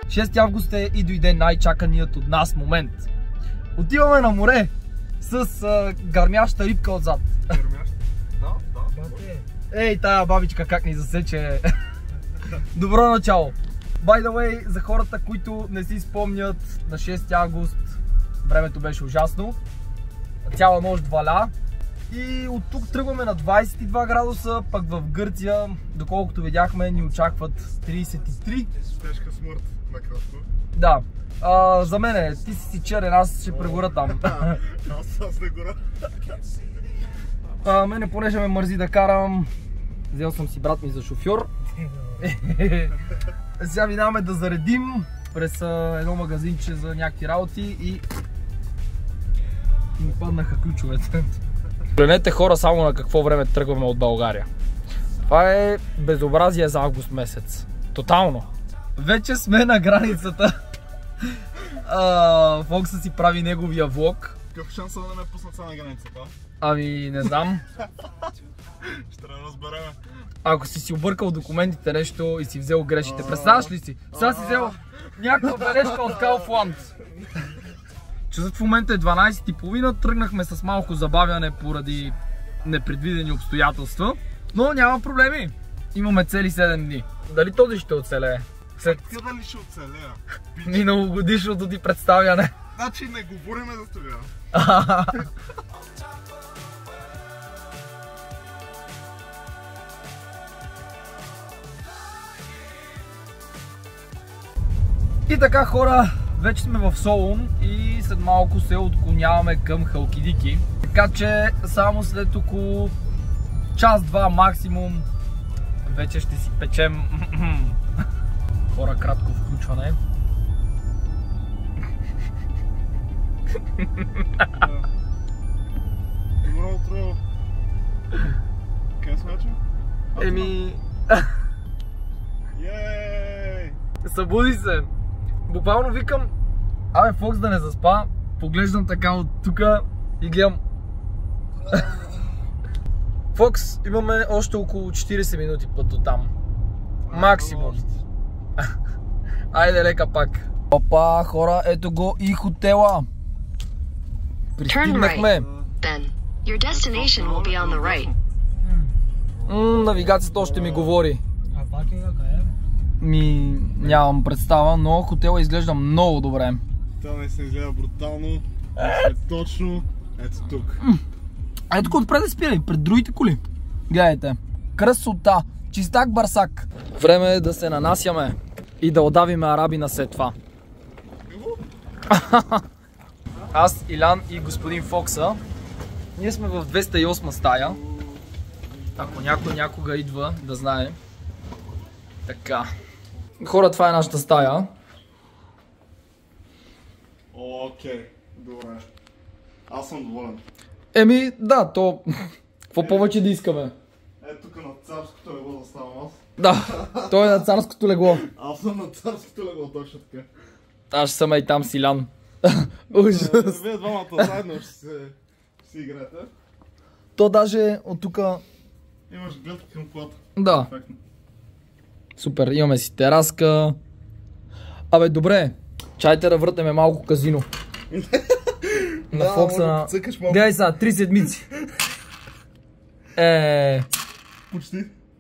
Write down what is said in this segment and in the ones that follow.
6 август е и дойде най-чаканият от нас момент. Отиваме на море с гърмяща рибка отзад. Гърмяща? Да. Ей, тая бабичка как ни засече. Добро начало. By the way, за хората, които не си спомнят, на 6 август времето беше ужасно. Цяла нощ валя. И от тук тръгваме на 22 градуса, пък в Гърция, доколкото видяхме, ни очакват 33. Тежка смърт, накратко. Да. За мене, ти си черен, аз ще прегора там. Аз не гора. Мене, понеже ме мързи да карам, взел съм си брат ми за шофьор. Сега минаваме да заредим през едно магазинче за някакви работи и ми паднаха ключовете. Погледнете, хора, само на какво време тръгваме от България. Това е безобразие за август месец. Тотално. Вече сме на границата. Фокса си прави неговия влог. Какъв шанс да ме пуснат са на границата? Ами, не знам. Ще трябва да разберем. Ако си объркал документите нещо и си взел грешите, представяш ли си? Сега си взел някаква бележка от Kaufland. Часът в момента е 12:30, тръгнахме с малко забавяне поради непредвидени обстоятелства, но няма проблеми. Имаме цели 7 дни. Дали този ще оцелее? Къде ли ще оцелея? Миналогодишното ти представяне. Значи не говориме за това. И така, хора, вече сме в Солун и след малко се отклоняваме към Халкидики. Така че само след около час-два максимум вече ще си печем. Хора, кратко включване. Добро утро. Къде смача? Еми... Йей! Събуди се! Буквално викам, абе, Фокс да не заспа, поглеждам така от тука и гледам. Фокс, имаме още около 40 минути път до там. Максимум. Айде, лека пак. Опа, хора, ето го и хотела. Пристигнахме. Навигацията още ми говори. А паркинга къде е? Нямам представа, но хотела изглежда много добре. Това не се изгледа брутално. Точно ето тук. Ето го отпред да спирай, пред другите коли. Гледайте. Красота. Чистак барсак. Време е да се нанасяме и да отдавиме арабина след това. Аз, Илян и господин Фокса. Ние сме в 208 стая. Ако някой някога идва, да знае. Така. Хора, това е нашата стая. Окей, добре. Аз съм доволен. Еми, да, то... Какво повече да искаме? Ето тук на царското легло заставам аз. Да, той е на царското легло. Аз съм на царското легло, точно така. Аз ще съм и там с Илян. Ужас. Вие двамата заедно ще си играете. То даже от тука... Имаш гледка към колата. Да. Перфектно. Супер, имаме си тераска. Абе, добре. Чайте да въртнеме малко казино. На Да, Фокса на... цъкаш малко. Гледай сега, 3 седмици. Почти.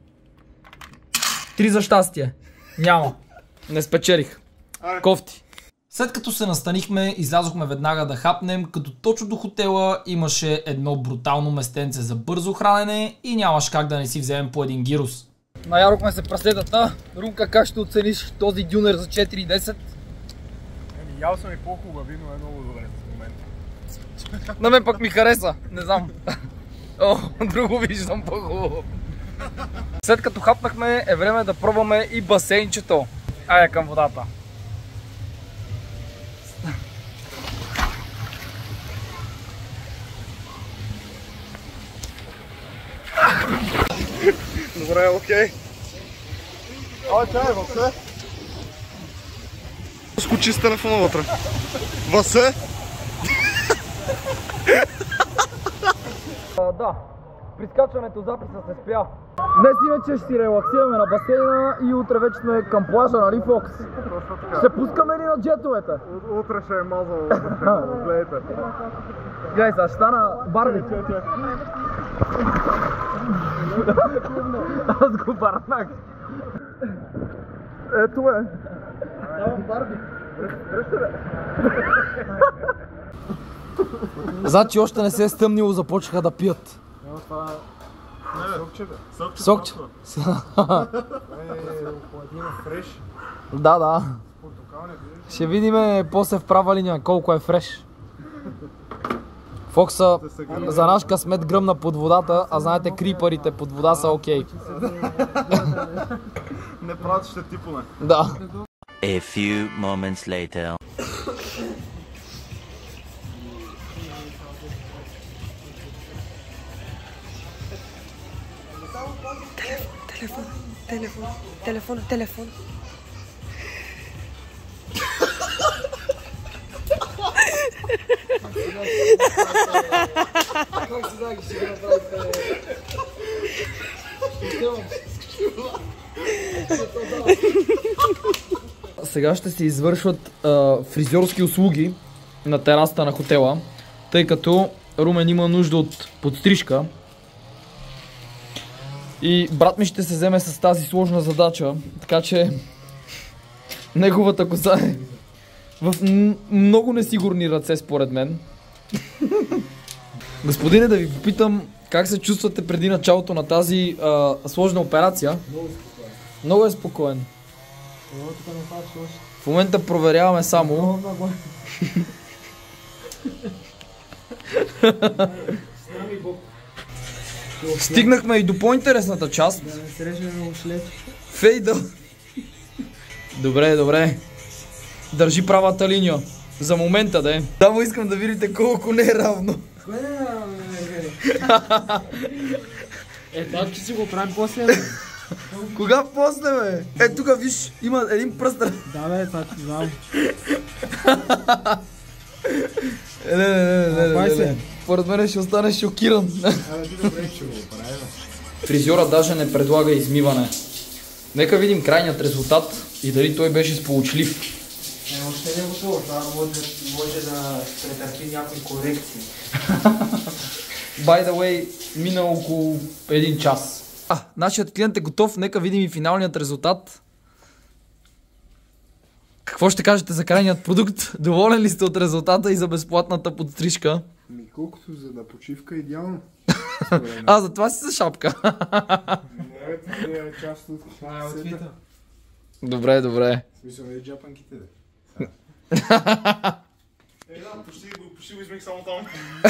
3 за щастие. Няма. Не спечелих. Аре. Кофти. След като се настанихме, излязохме веднага да хапнем, като точно до хотела имаше едно брутално местенце за бързо хранене и нямаш как да не си вземем по един гирос. Наярохме се праседата. Румка, как ще оцениш този дюнер за 4,10? Ял съм и по-хубави, но е много добре в момента. На мен пък ми хареса. Не знам. О, друго виждам по-хубаво. След като хапнахме, е време да пробваме и басейнчето. Айде към водата. Добре, окей. Чай, Васе. Скочи с телефона вътре. Васе? Да. при скачането записа се спря. Днес иначе ще си релаксираме на басейна и утре вече сме към плажа, нали Фокс? Ще пускаме ли на джетовете? Утре ще е мазал, гледайте. Гледай сега, ще стана Барби. Аз го барнах. Ето бе. Ставам Барби. Значи още не се е стъмнило, започнаха да пият. Сокче бе. Сокче? Фреш. Да. Ще видим после в права линия колко е фреш. Фокса за наш късмет гръмна под водата, а знаете крипарите под вода са окей. Не правят ще типоне. Да. A few moments later. Телефон. Сега ще се извършват фризьорски услуги на терасата на хотела, тъй като Румен има нужда от подстрижка. И брат ми ще се вземе с тази сложна задача, така че неговата коса е в много несигурни ръце според мен. Господине, да ви попитам как се чувствате преди началото на тази сложна операция? Много е спокоен. В момента проверяваме само. Стигнахме и до по-интересната част. Фейда. Добре. Държи правата линия. За момента, да е. Само искам да видите колко не е равно. Кое не е равно, това че си го правим после. Кога после, бе? Тук виж, има един пръст. Да, бе, това ти знам. Не. Поред мен ще остане шокиран. Фризьора даже не предлага измиване. Нека видим крайният резултат и дали той беше сполучлив. Още не е готово, това може да претърпи някои корекции. By the way, мина около 1 час. Нашият клиент е готов, нека видим и финалният резултат. Какво ще кажете за крайният продукт? Доволен ли сте от резултата и за безплатната подстрижка? Колкото за да почивка идеално. За това си за шапка. Не е част от... Това е отвита. Добре. В смисъл не е джапанките, де. Почти го измих само там.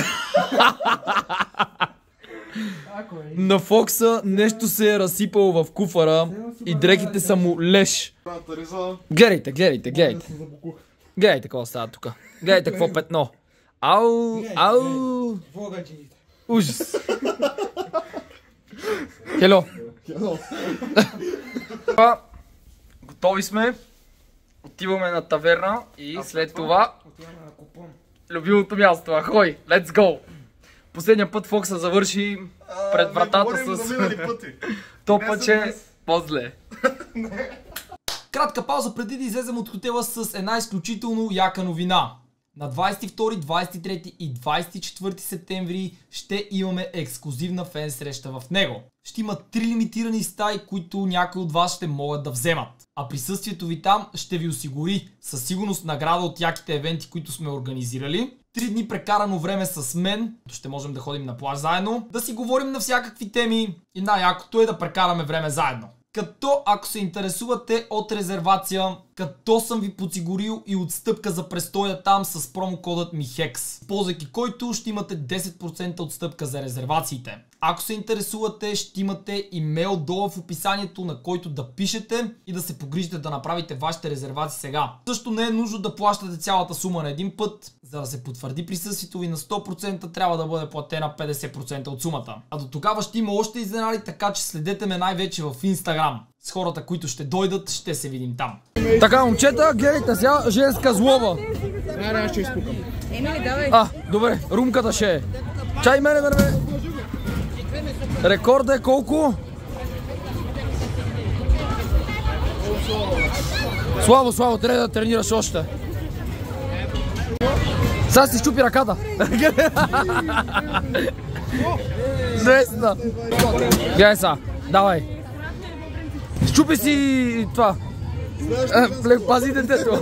На Фокса нещо се е разсипало в куфара и дрехите са му леш. Гледайте. Гледайте какво става тук. Гледайте какво петно. Ау. Ужас. Хело. Готови сме. Отиваме на таверна и след това любимото място. Ахой, let's go! Последния път Фокса завърши пред вратата с топаче по-зле. Кратка пауза преди да излезем от хотела с една изключително яка новина. На 22, 23 и 24 септември ще имаме ексклюзивна фен среща в него. Ще има 3 лимитирани стаи, които някои от вас ще могат да вземат. А присъствието ви там ще ви осигури със сигурност награда от яките евенти, които сме организирали. 3 дни прекарано време с мен, ще можем да ходим на плаж заедно, да си говорим на всякакви теми и най-якото е да прекараме време заедно. Като ако се интересувате от резервация, като съм ви подсигурил и отстъпка за престоя там с промокодът MIHEX, ползвайки който ще имате 10% отстъпка за резервациите. Ако се интересувате, ще имате имейл долу в описанието, на който да пишете и да се погрижите да направите вашите резервации сега. Също не е нужно да плащате цялата сума на един път. За да се потвърди присъствието ви на 100%, трябва да бъде платена 50% от сумата. А до тогава ще има още изненади, така че следете ме най-вече в Instagram. С хората, които ще дойдат, ще се видим там. Така, момчета, гледайте сега женска злоба. Аз ще изпукам. Емили, давай. Добре, румката ще е. Чай мене, Рекорда е колко? Славо, трябва да тренираш още. Сега си щупи ръката. Жеста. Гледай сега, давай. Щупи си това. Пази детето.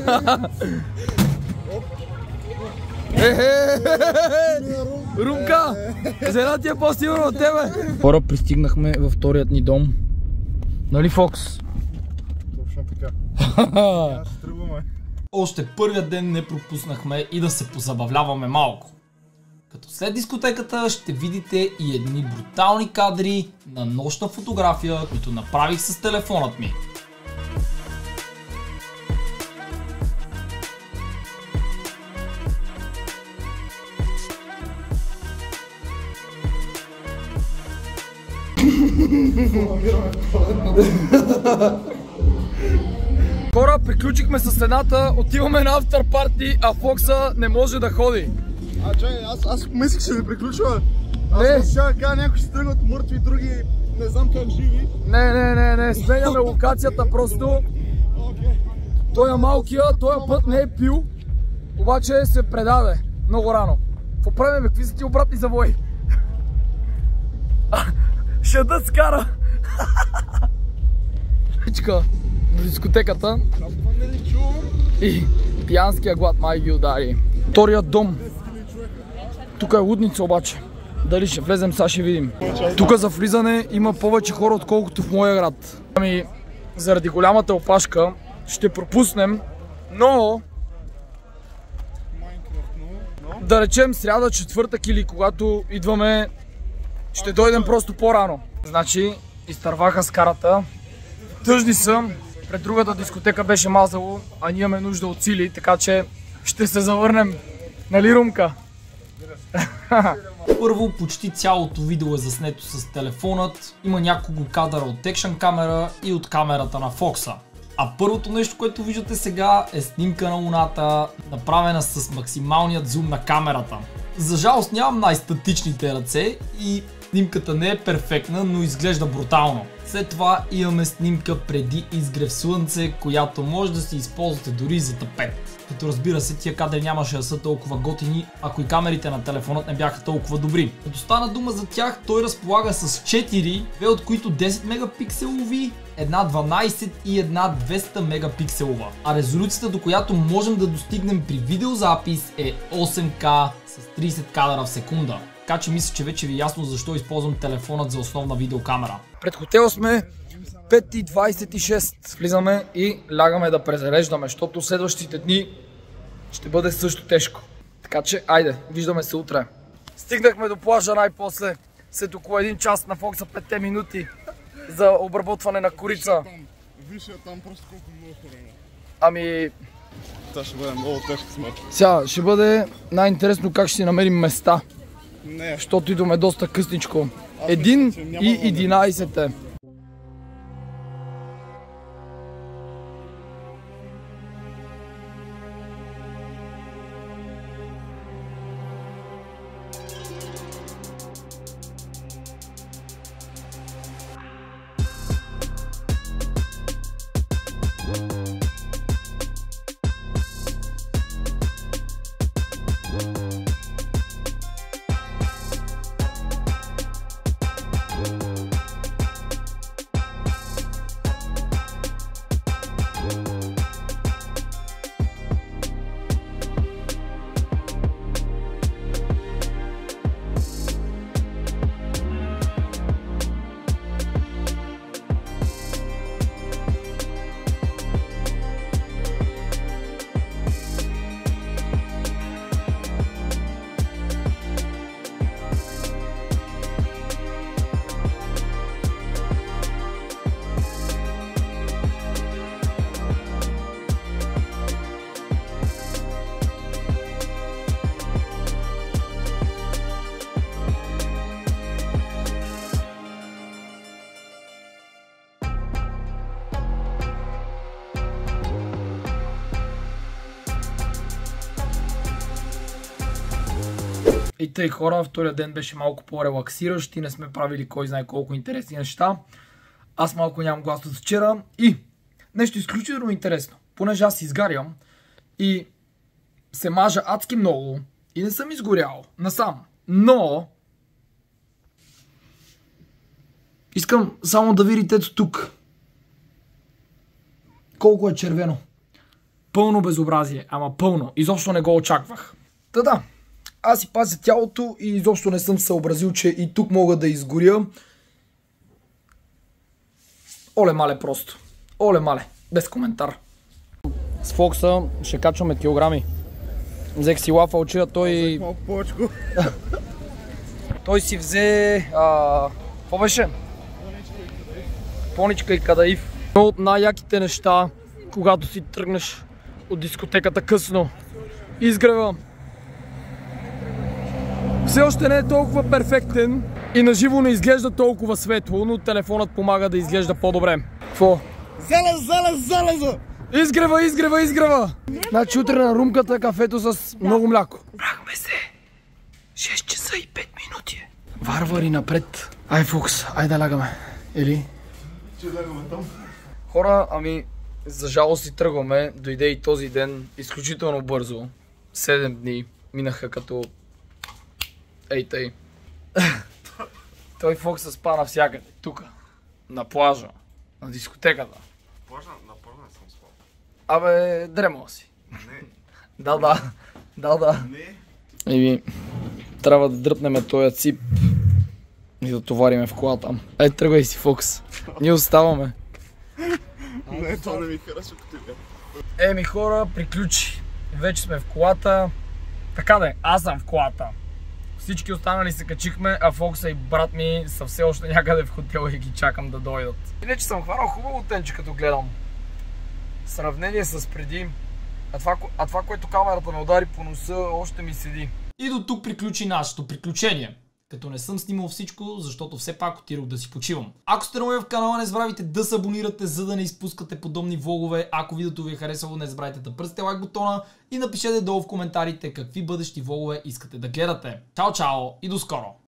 Румка! Зена ти е по-сигурно от тебе. Хора, пристигнахме във вторият ни дом. Нали, Фокс? Точно така. Ще тръгваме. Още първият ден не пропуснахме и да се позабавляваме малко. Като след дискотеката ще видите и едни брутални кадри на нощна фотография, които направих с телефонът ми. Хора, приключихме с едната, отиваме на автор парти, а Фокса не може да ходи. Чай, аз мислих, че не приключва. Аз ще кажа, някои ще тръгват мъртви, други не знам как живи. Не, сменяме локацията просто. Той е малкия, този път не е пил, обаче се предаде много рано. Какво правим, бе? Какви са ти обратни завои? Шедът скара! В дискотеката и пиянския глад май ги удари. Вторият дом. Тук е лудница обаче. Дали ще влезем, сега ще видим. Тук за влизане има повече хора, отколкото в моя град. Ами, заради голямата опашка ще пропуснем, но да речем сряда, четвъртък или когато идваме, ще дойдем просто по-рано. Значи, изтърваха скарата. Тъжни съм. Пред другата дискотека беше мазало, а ние имаме нужда от сили, така че ще се завърнем. Нали, Румка? Първо, почти цялото видео е заснето с телефонът. Има няколко кадъра от екшън камера и от камерата на Фокса. А първото нещо, което виждате сега, е снимка на луната, направена с максималният зум на камерата. За жалост нямам най-статичните ръце и снимката не е перфектна, но изглежда брутално. След това имаме снимка преди изгрев слънце, която може да си използвате дори за тапет. Като разбира се, тия кадри нямаше да са толкова готини, ако и камерите на телефонът не бяха толкова добри. Като стана дума за тях, той разполага с 4, две от които 10 мегапикселови, една 12 и една 200 мегапикселова. А резолюцията, до която можем да достигнем при видеозапис е 8K с 30 кадра в секунда. Така че мисля, че вече ви е ясно защо използвам телефонът за основна видеокамера. Пред хотела сме 5:26. Влизаме и лягаме да презареждаме, защото следващите дни ще бъде също тежко. Така че, айде, виждаме се утре. Стигнахме до плажа най-после. След около 1 час на Фокса 5 минути за обработване на корица. Виж там просто колко много хора. Ами... Това ще бъде много тежка смърт. Сега, ще бъде най-интересно как ще си намерим места. Не. Защото идваме доста късничко. 1 и 11 е. И тъй хора, втория ден беше малко по-релаксиращ и не сме правили кой знае колко интересни неща. Аз малко нямам глас от вчера и нещо изключително интересно. Понеже аз изгарям и се мажа адски много и не съм изгорял насам. Но искам само да видите ето тук. Колко е червено. Пълно безобразие, ама пълно. Изобщо не го очаквах. Та да, аз си пазя тялото и изобщо не съм съобразил, че и тук мога да изгоря. Оле мале просто. Оле мале. Без коментар. С Фокса ще качваме килограми. Взех си лафалче, той... Малко повечко. Той си взе... Какво беше? Поничка и кадаив. Едно от най-яките неща, когато си тръгнеш от дискотеката късно. Изгрева. Все още не е толкова перфектен и наживо не изглежда толкова светло, но телефонът помага да изглежда по-добре. Какво? Залеза! Изгрева! Значи утре на румката кафето с много мляко. Брахме се. 6 часа и 5 минути. Варвари напред. Ай, Фокс, ай да лягаме. Или? Ще лягаме там. Хора, ами, за жалост си тръгваме. Дойде и този ден изключително бързо. 7 дни минаха като... Ей тъй. Той Фокс се спа навсякъде. Тука. На плажа. На дискотеката. На плажа не съм спал. Абе, дремал си. Не. Да. Не. Еми, трябва да дръпнем този цип и да товариме в колата. Ей, тръгвай си, Фокс. Ние оставаме. Не, това не ми харесва като тебе. Еми хора, приключи. Вече сме в колата. Така да е, аз съм в колата. Всички останали се качихме, а Фокса и брат ми са все още някъде в хотела и ги чакам да дойдат. Иначе съм хванал хубаво тенче, като гледам. В сравнение с преди. А това, което камерата ме удари по носа, още ми седи. И до тук приключи нашето приключение. Като не съм снимал всичко, защото все пак отирах да си почивам. Ако сте нови в канала, не забравяйте да се абонирате, за да не изпускате подобни влогове. Ако видеото ви е харесало, не забравяйте да пръсте лайк бутона и напишете долу в коментарите какви бъдещи влогове искате да гледате. Чао и до скоро!